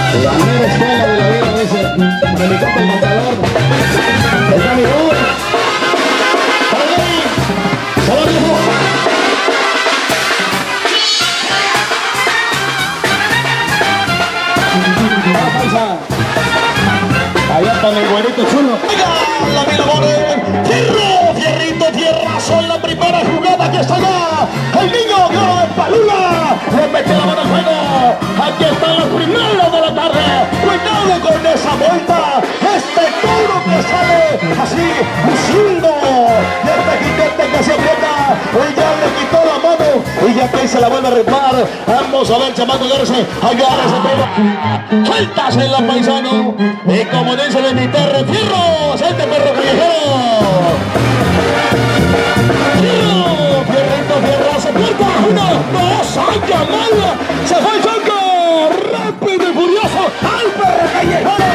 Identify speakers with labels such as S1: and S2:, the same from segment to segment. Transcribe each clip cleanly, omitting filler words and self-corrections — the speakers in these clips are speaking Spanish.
S1: La mera escuela de la vida, dice. Para mi compa el matador. Está mi voz. Allá está mi güerito chulo.
S2: La Miramón, fierro, fierrito, fierrazo en la primera jugada que está allá. El niño de Palula le mete la mano al juego. Aquí están los primeros de la tarde. Cuidado con esa vuelta. Este toro que sale así, luciendo. Y este jiquete que se aprieta. Y ya le quitó la mano. Y ya que se la vuelve a ritmar. Vamos a ver, chamaco, agárrese. Agárrese, pero sueltas en la paisano. Y como dice de mi perro, fierro, salte perro callejero. Fierro, fierrito, fierrazo, puerta, 1, 2, ¡ay, qué mala! Se fue el choco, rápido y furioso, al perro callejero.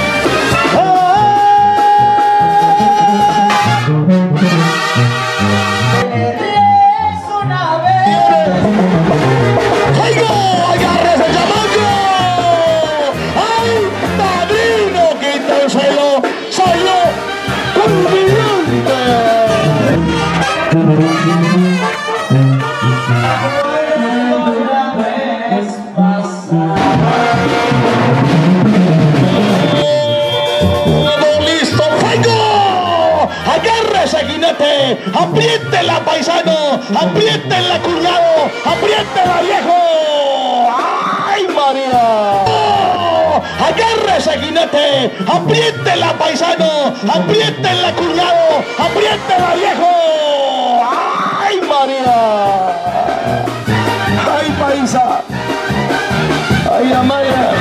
S2: ¡Apriétela, paisano! ¡Apriétela, currado! ¡Apriétela, viejo! ¡Ay, María! ¡Oh! ¡Agárrese, jinete! ¡Apriétela, paisano! ¡Apriétela, currado! ¡Apriétela, viejo! ¡Ay, María! ¡Ay, paisa! ¡Ay, Amaya!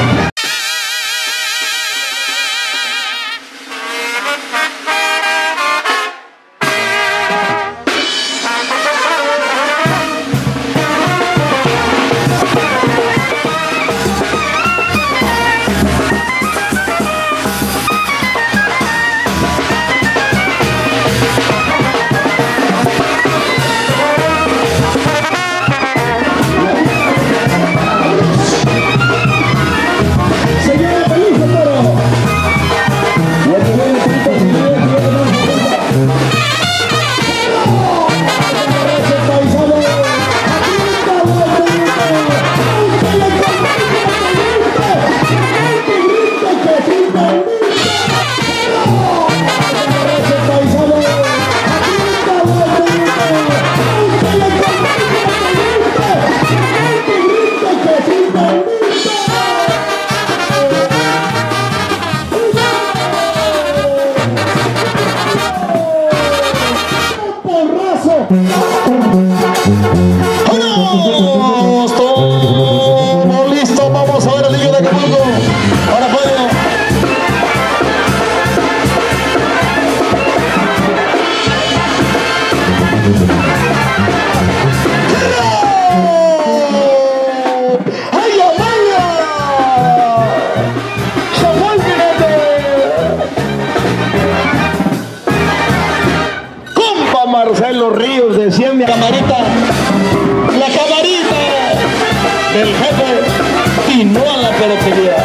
S2: Marcelo Ríos decía mi camarita, la camarita del jefe y no a la perotería.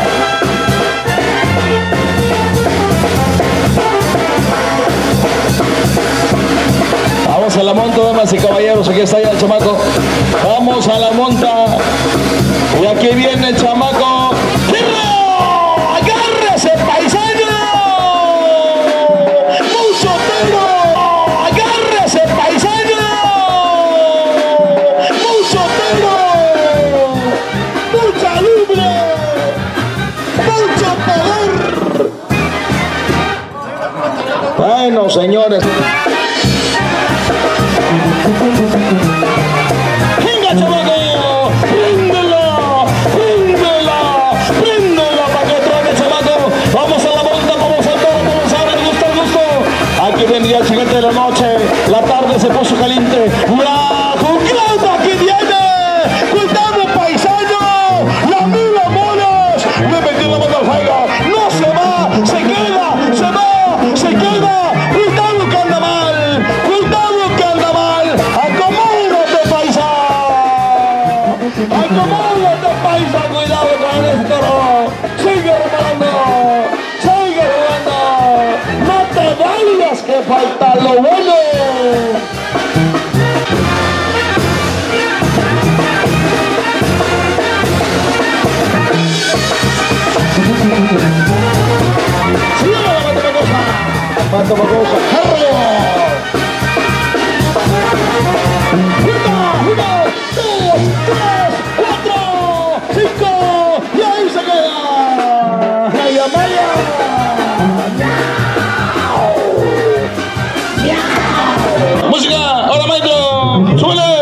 S2: Vamos a la monta, damas y caballeros, aquí está ya el chamaco. Vamos a la monta y aquí viene el chamaco. ¡Agárrese, paisano! ¡Mucho tiro! Bueno, señores. ¡Venga, chamaco! ¡Príndela! ¡Príndela! ¡Príndela para que traiga, chamaco! Vamos a la monta, vamos a todo, vamos a ver el gusto, el gusto. Aquí vendría el siguiente de la noche. La tarde se puso caliente. ¡La jugada que viene! ¡Cuidado, paisano! ¡La mira, monos! ¡Le metió la mano al juego! ¡No se va! ¡Se queda! ¡Se va! ¡Se queda! ¡Cuidado que anda mal! ¡Cuidado que anda mal! ¡Acomódate, paisa! ¡Acomódate, paisa! ¡Cuidado con el toro! falta lo bueno. Mato Macosa, Jarro. 1, 2, 3, 4, 5 y ahí se queda. ¡Ay, Amaya! Música, ahora maestro, súbele.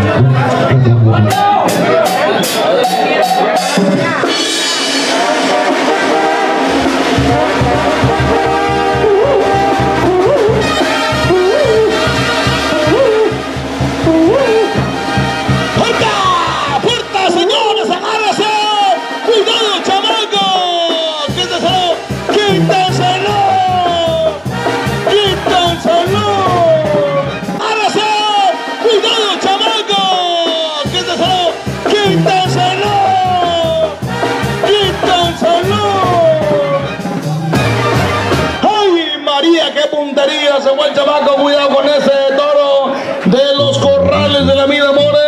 S2: Se fue el chamaco, cuidado con ese toro de los corrales de la vida More.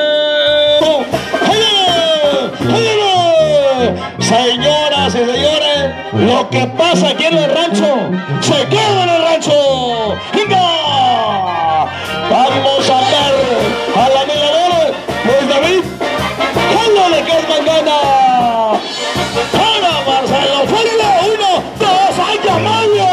S2: Señoras y señores, lo que pasa aquí en el rancho se queda en el rancho. ¡Venga! Vamos a ver a la vida More. Luis David, ¡ándale que es mañana! ¡Para Marcelo! ¡Fuera! 1, 2, ¡ay, Amalia!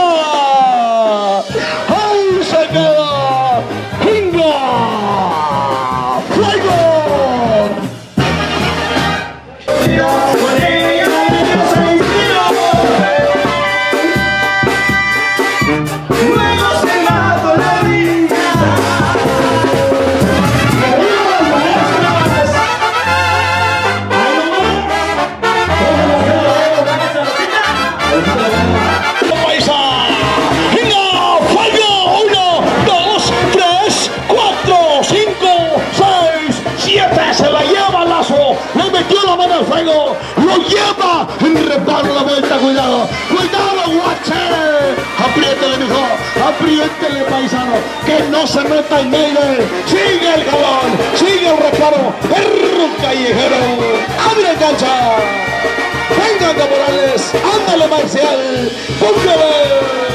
S2: Al fuego, lo lleva en reparo la vuelta, cuidado, cuidado, guache, apriétele, mijo, apriétele, paisano, que no se meta en medio, sigue el galón, sigue el reparo, perro callejero, abre el cancha, venga de Morales, ándale Marcial, póngale.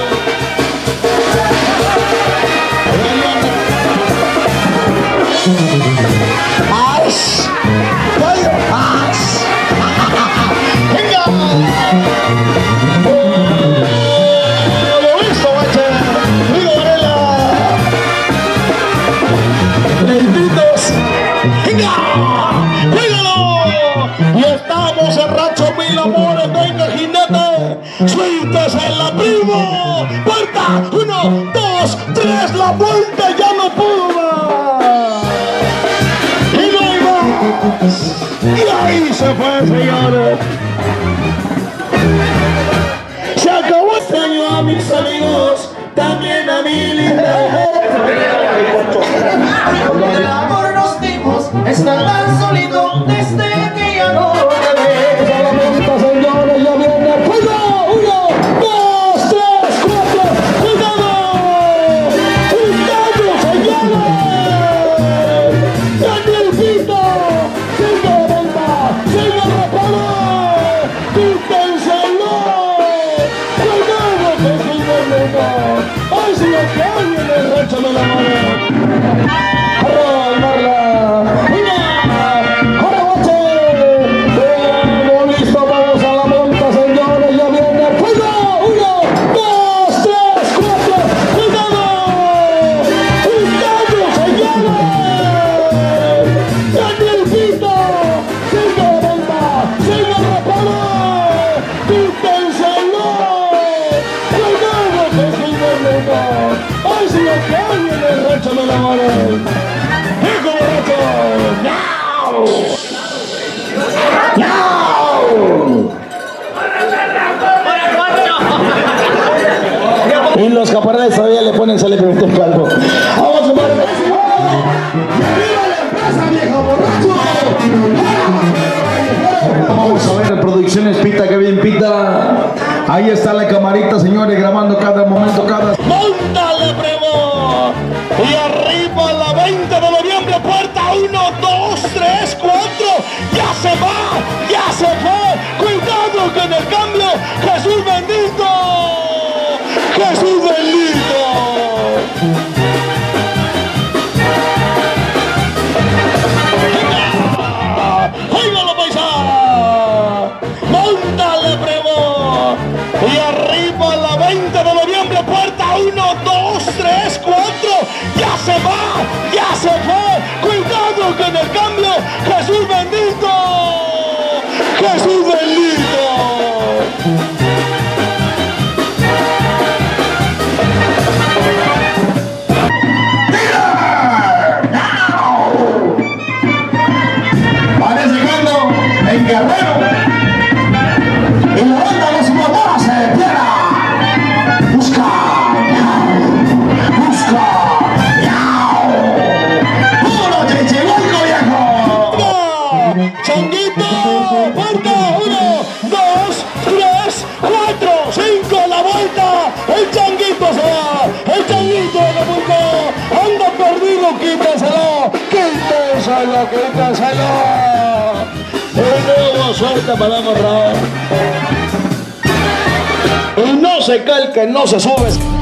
S2: Suéltese la primo. Puerta, 1, 2, 3, la vuelta ya no pudo más. Y no hay más. Y ahí se fue, señores. Se acabó este año a mis amigos, también a mi linda.
S3: El amor nos dimos, está tan solito desde que ya no te ves.
S2: A la vuelta, señores, ya viene el fuego. 1, 2, 3, 4, ¡cuidado! ¡Cuidado, señores! ¡Daniel Pito! ¡Sigue de vuelta! ¡Sigue reparo! ¡Quítenselo! ¡Cuidado que sigue el mundo! ¡Ay, si lo que hay en el rancho de la mano! ¡Arroz, Marla! Y los caparales todavía le ponen sale pimienta en caldo. ¡Vamos, compadre! ¡Viva la empresa, viejo borracho! Vamos a ver, producciones Pita, que bien Pita. Ahí está la camarita, señores, grabando cada momento, cada... ¡Móntale! ya se fue. Cuidado que en el cambio, Jesús bendito. Jesús bendito. ¡Ahí va la paisa! ¡Móntale, primo! Y arriba la 20 de noviembre, puerta 1, 2, 3, 4. ¡Ya se va! ¡Ya se fue! ¡Cuidado que en el cambio, Jesús bendito! ¡Jesús bendito!
S3: En Guerrero y la banda Los Motores de Piedra busca puro chichibolco viejo.
S2: Changuito, puerta 1, 2, 3, 4, 5, la vuelta. El changuito se va. El changuito de Acapulco anda perdido. Quítenselo, quítenselo, quítenselo. Y luego suelta para amarrar. Y no se cae el que no se sube.